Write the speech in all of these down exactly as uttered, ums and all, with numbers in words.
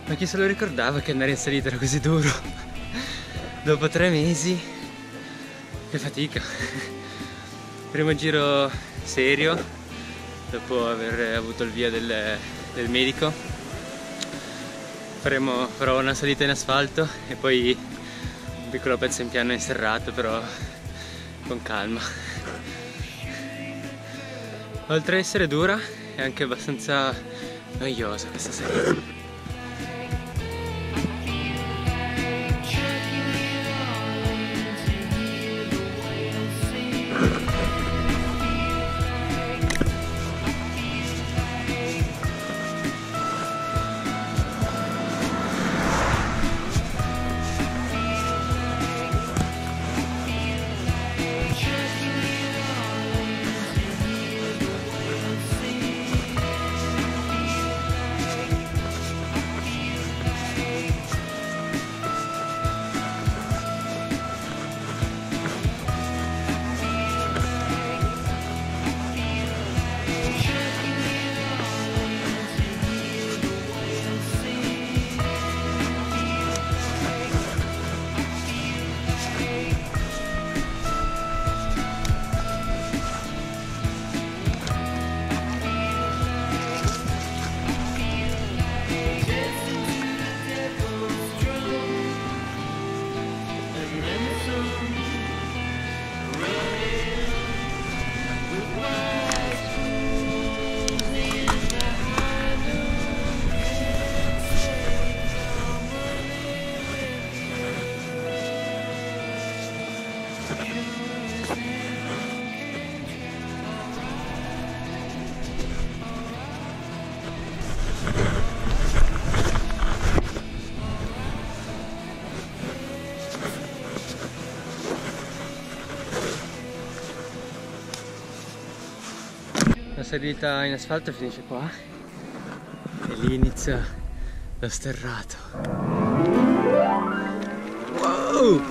Ma chi se lo ricordava che andare in salita era così duro? Dopo tre mesi, che fatica. Primo giro serio, dopo aver avuto il via del, del medico. Faremo, farò una salita in asfalto e poi un piccolo pezzo in piano inserrato, però con calma. Oltre ad essere dura, è anche abbastanza noiosa questa salita. La salita in asfalto finisce qua e lì inizia lo sterrato. Wow!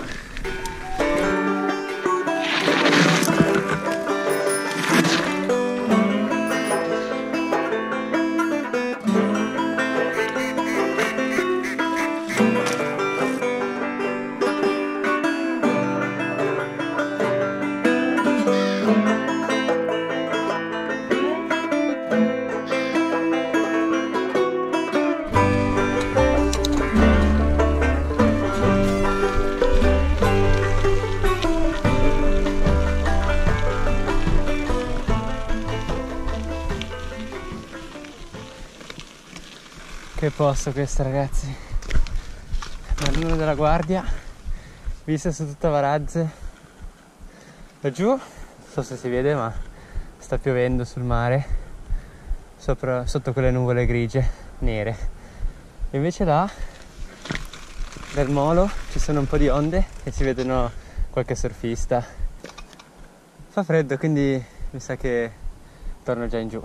Che posto questo, ragazzi. Marino della Guardia, vista su tutta Varazze. Laggiù, non so se si vede, ma sta piovendo sul mare, sopra, sotto quelle nuvole grigie, nere. E invece là, dal molo, ci sono un po' di onde e si vedono qualche surfista. Fa freddo, quindi mi sa che torno già in giù.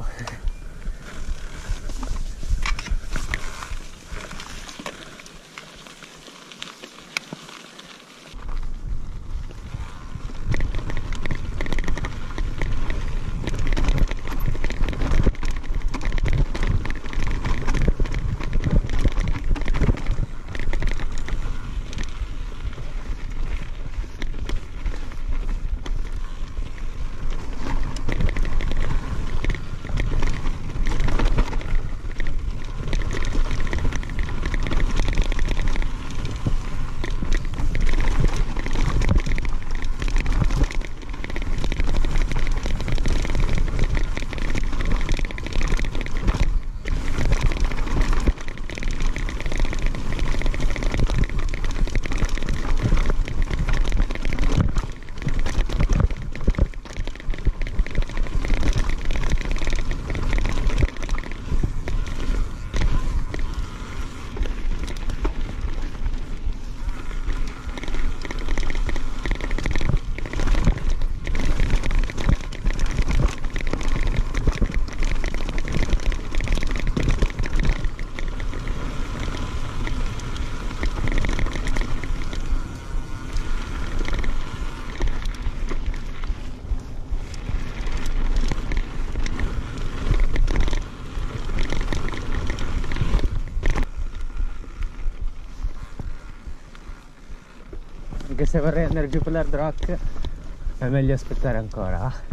anche se vorrei andare giù per l'hard rock è meglio aspettare ancora.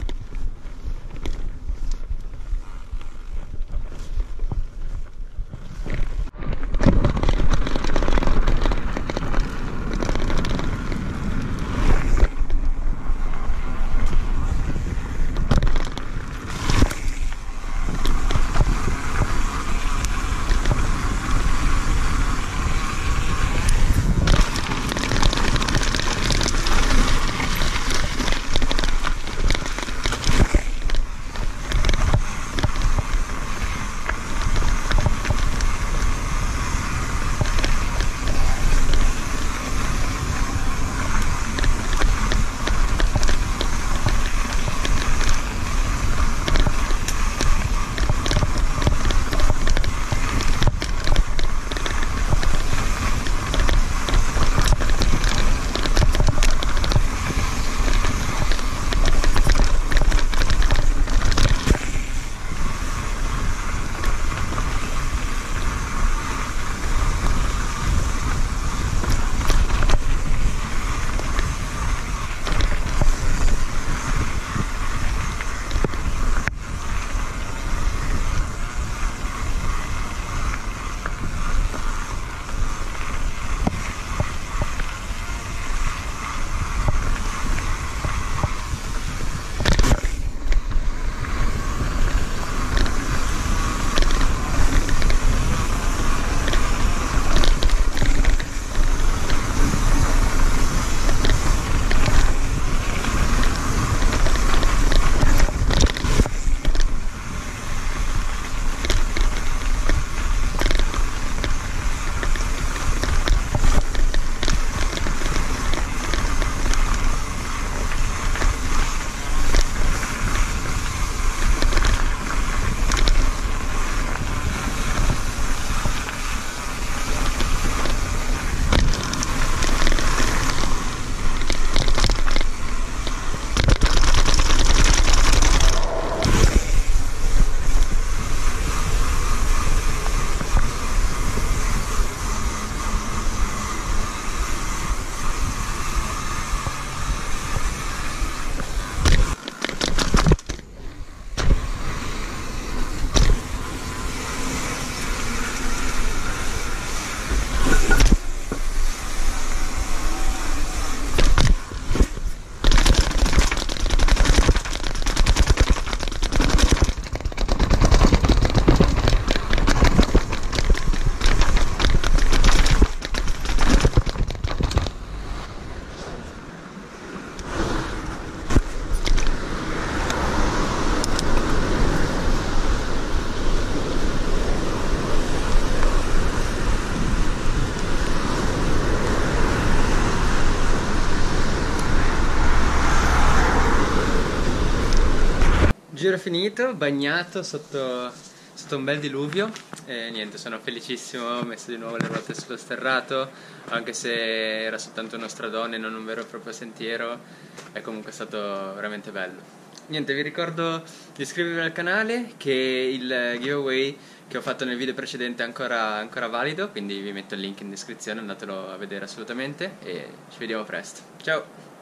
Giro finito, bagnato sotto, sotto un bel diluvio e niente, sono felicissimo, ho messo di nuovo le ruote sullo sterrato, anche se era soltanto uno stradone, non un vero e proprio sentiero, è comunque stato veramente bello. Niente, vi ricordo di iscrivervi al canale, che il giveaway che ho fatto nel video precedente è ancora, ancora valido, quindi vi metto il link in descrizione, andatelo a vedere assolutamente e ci vediamo presto. Ciao!